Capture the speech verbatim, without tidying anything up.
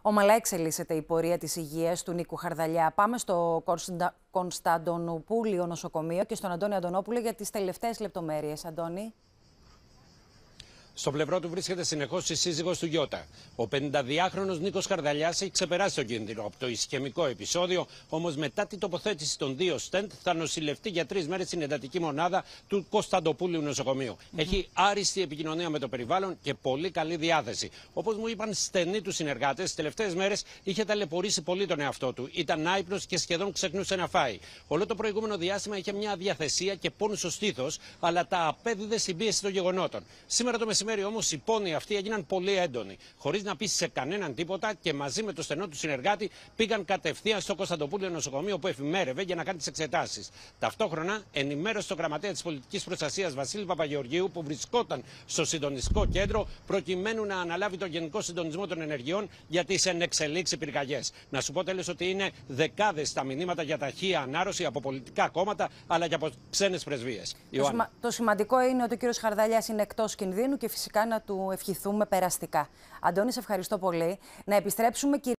Ομαλά εξελίσσεται η πορεία της υγείας του Νίκου Χαρδαλιά. Πάμε στο Κωνστα... Κωνσταντονουπούλιο νοσοκομείο και στον Αντώνη Αντωνόπουλο για τις τελευταίες λεπτομέρειες. Αντώνη. Στο πλευρό του βρίσκεται συνεχώς η σύζυγος του Γιώτα. Ο πενηνταδυάχρονος Νίκος Χαρδαλιάς έχει ξεπεράσει τον κίνδυνο από το ισχαιμικό επεισόδιο, όμως μετά την τοποθέτηση των δύο στεντ θα νοσηλευτεί για τρεις μέρες στην εντατική μονάδα του Κωνσταντοπούλιου νοσοκομείου. Mm-hmm. Έχει άριστη επικοινωνία με το περιβάλλον και πολύ καλή διάθεση. Όπως μου είπαν στενοί του συνεργάτες, τις τελευταίες μέρες είχε ταλαιπωρήσει πολύ τον εαυτό του. Ήταν άυπνος και σχεδόν ξεχνούσε να φάει. Όλο το προηγούμενο διάστημα είχε μια αδιαθεσία και πόνους στο στήθος, αλλά τα απέδιδε στην πίεση των γεγονότων. Σήμερα το μεσημέρι όμως οι πόνοι αυτοί έγιναν πολύ έντονοι. Χωρίς να πει σε κανέναν τίποτα και μαζί με το στενό του συνεργάτη πήγαν κατευθείαν στο Κωνσταντοπούλιο νοσοκομείο που εφημέρευε για να κάνει τις εξετάσεις. Ταυτόχρονα ενημέρωσε το γραμματέα της Πολιτικής Προστασίας Βασίλη Παπαγεωργίου που βρισκόταν στο συντονιστικό κέντρο προκειμένου να αναλάβει το Γενικό Συντονισμό των Ενεργειών για τις ενεξελίξει πυρκαγιές. Να σου πω τέλος ότι είναι δεκάδες τα μηνύματα για ταχεία ανάρρωση από πολιτικά κόμματα αλλά και από ξένες πρεσβείες. Το, σημα... το σημαντικό είναι ότι ο κύριος Χαρδαλιάς είναι εκτός κινδύνου και φυσικά να του ευχηθούμε περαστικά. Αντώνη, σε ευχαριστώ πολύ. Να επιστρέψουμε,